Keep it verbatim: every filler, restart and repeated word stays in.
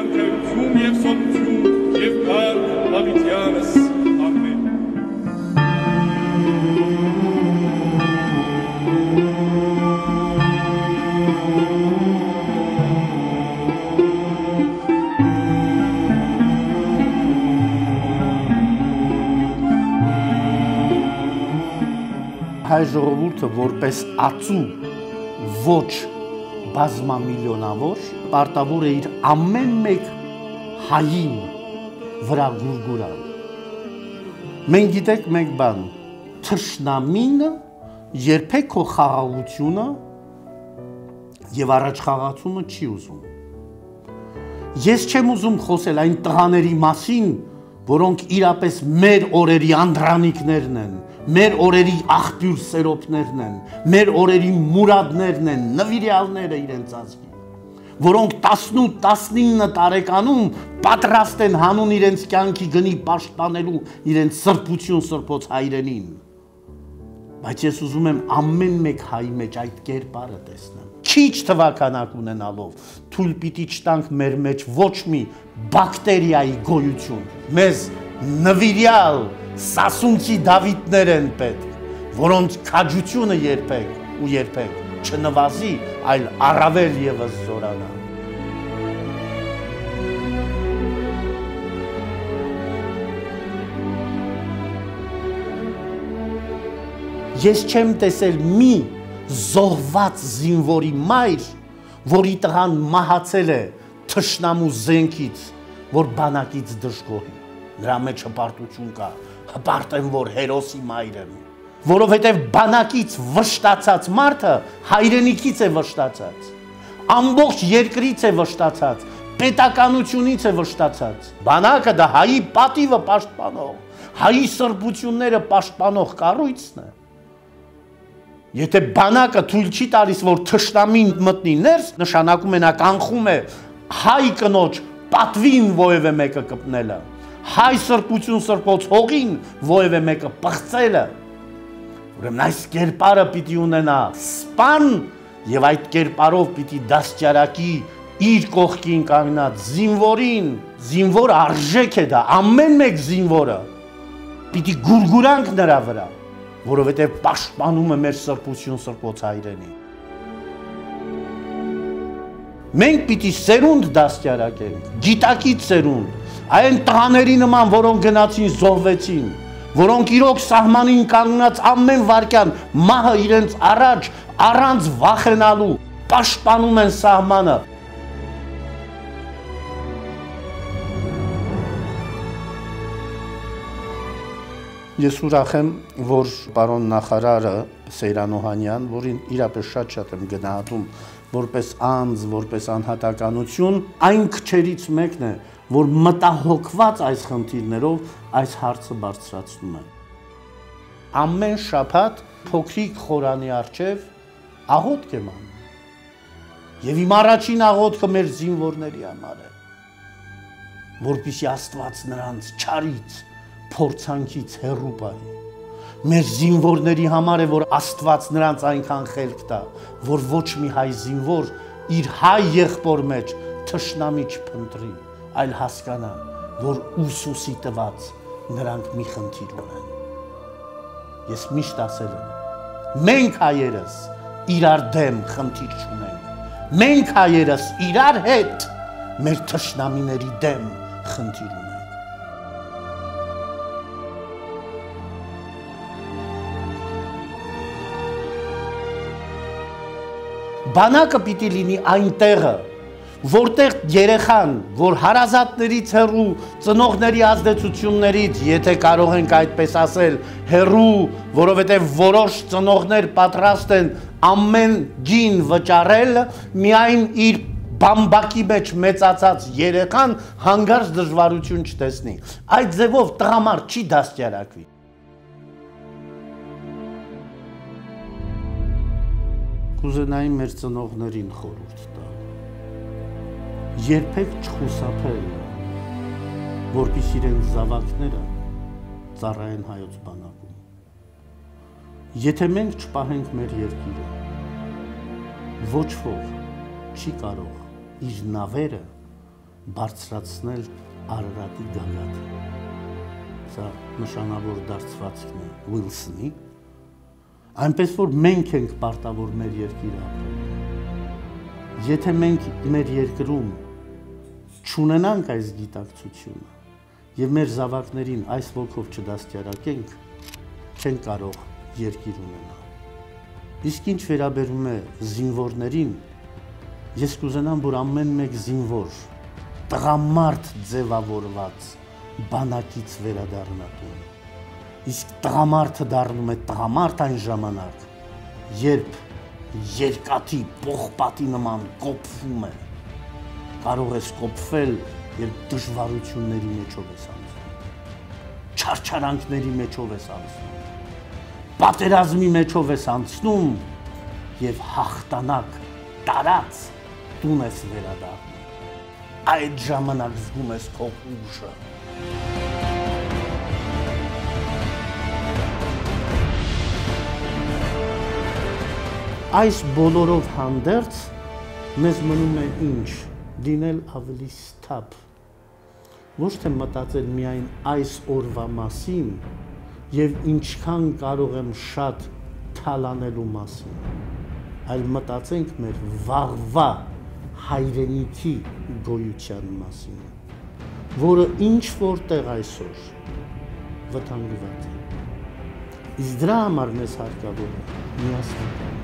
քրթում և սոթություն և փառք Դավիթյանս, ամեն։ Հայ ժողովուրդը որպես ածու ոչ բազմամիլիոնավոր պարտավոր է իր ամեն մեկ հային վրա գուրգուրալ։ Մենք գիտենք մեկ բան, թշնամին երբեք քո խաղաղությունը եւ առաջխաղացումը չի ուզում։ Ես չեմ ուզում խոսել այն տղաների մասին, որոնք իրապես մեր օրերի անդրանիկներն են, մեր օրերի աղբյուր սերոպներն են, մեր օրերի մուրադներն են, նվիրյալները իրենց ազգի, որոնք տասնութ տասնինը տարեկանում պատրաստ են հանուն իրենց կյանքի գնի պաշտպանելու իրենց սրբություն սրբոց հայրենին։ Բայց ես ուզում եմ ամեն մեկ հայի մեջ այդ կերպարը տեսնեմ։ Քիչ թվականակ ունենալով, թույլ պիտի չտանք մեր մեջ ոչ մի բակտերիայի գոյություն։ Մեզ նվիրյալ սասունցի Դավիթներ են պետք, որոնց քաջությունը երբեք ու երբեք չնվազի, այլ առավել ևս զորանա։ Ես չեմ տեսել մի զոհված զինվորի մայր, որի տղան մահացել է թշնամու զենքից, որ բանակից դժգոհի։ Նրա մեջ հպարտություն կա, հպարտ եմ, որ հերոսի մայր եմ, որովհետև բանակից վշտացած մարդը հայրենիքից է վշտացած, ամբողջ երկրից է վշտացած, պետականությունից է վշտացած։ Բանակը դա հայի պատիվը պաշտպանող, հայի սրբությունները պաշտպանող կառույցն է։ Եթե բանակը թույլ չի տալիս, որ թշնամին մտնի ներս, նշանակում է նա կանխում է հայ կնոջ պատվին որևէ մեկը կպնելը, հայ սրբություն սրբոց հողին որևէ մեկը պղծելը։ Ուրեմն այս կերպարը պիտի ունենա սպան եւ այդ կերպարով պիտի դաստիարակի իր կողքին կանգնած զինվորին, զինվոր արժեք է դա, ամեն մեկ զինվորը պիտի գուրգուրանք նրա վրա, որովհետև պաշտպանում է մեր սրբություն սրբոց հայրենի։ Մենք պիտի սերունդ դաստիարակենք, գիտակից սերունդ, այն տղաների նման, որոնք գնացին զոհվեցին, որոնք իրոք սահմանին կանգնած ամեն վարքյան մահը իրենց առաջ առանց վախենալու պաշտպանում են սահմանը։ Ես ուրախ եմ, որ պարոն նախարարը Սեյրան Օհանյան, որին իրապես շատ-շատ եմ գնահատում որպես անձ, որպես անհատականություն, այն քչերից մեկն է, որ մտահոգված այս խնդիրներով այս հարցը բարձրացնում է։ Ամեն շաբաթ փոքրիկ խորանի առջև աղոթք եմ անում։ Եվ իմ առաջին աղոթքը մեր զինվորների համար է, որպեսզի Աստված նրանց չարից փորձանքից հեռու պահի։ Մեր զինվորների համար է, որ Աստված նրանց այնքան խելք տա, որ ոչ մի հայ զինվոր իր հայ եղբոր մեջ թշնամի չփնտրի, այլ հասկանա, որ ուսուսի տված նրանք մի խնդիր ունեն։ Ես միշտ ասել եմ, մենք հայերս իրար դեմ խնդիր չունենք, մենք հայերս իրար հետ մեր թշնամիների դեմ խնդիր ունենք։ Բանակը պիտի լինի այն տեղը, որտեղ երեխան, որ հարազատներից հեռու, ծնողների ազդեցություններից, եթե կարող ենք այդպես ասել, հեռու, որովհետև որոշ ծնողներ պատրաստ են ամեն գին վճարել, միայն իր բամբակի մեջ մեծացած երեխան հանգարց դժվարություն չտեսնի։ Այդ ձևով տղամարդ չի դաստիարակվի։ Կուզենայի մեր ծնողներին խորհուրդ տալ։ Երբեք չխուսափել, որպեսզի իրենց զավակները ծառայեն հայոց բանակում։ Եթե մենք չպահենք մեր երկիրը, ոչ ոք չի կարող իր նավերը բարձրացնել Արարատի գագաթը։ Սա նշանավոր դարձվածքն է Ուիլսոնի, այնպես որ մենք ենք պարտավոր մեր երկիրը ապրել։ Եթե մենք մեր երկրում չունենանք այս գիտակցությունը եւ մեր զավակներին այս ոգով չդաստիարակենք, չեն կարող երկիր ունենալ։ Իսկ ինչ վերաբերում է զինվորներին, ես կուզենամ, որ ամեն մեկ զինվոր տղամարդ ձևավորված բանակից վերադառնա տուն։ Իսկ տղամարդը դառնում է տղամարդ այն ժամանակ, երբ երկաթի պողպատի նման կոփվում է։ Կարող ես կոփվել, երբ դժվարությունների մեջով ես անցնում, չարչարանքների մեջով ես անցնում, պատերազմի մեջով ես անցնում եւ հաղթանակ տարած տուն ես վերադառնում։ Այդ ժամանակ զգում ես քո ուժը։ Այս բոլորով հանդերձ մեզ մնում է ինչ, լինել ավելի սթափ, ոչ թե մտածել միայն այս օրվա մասին եւ ինչքան կարող եմ շատ թալանելու մասին, այլ մտածենք մեր վաղվա հայրենիքի գոյության մասին, որը ինչ որտեղ այսօր վտանգված է։ Իսկ դրա համար մեզ հարկավոր է միասնական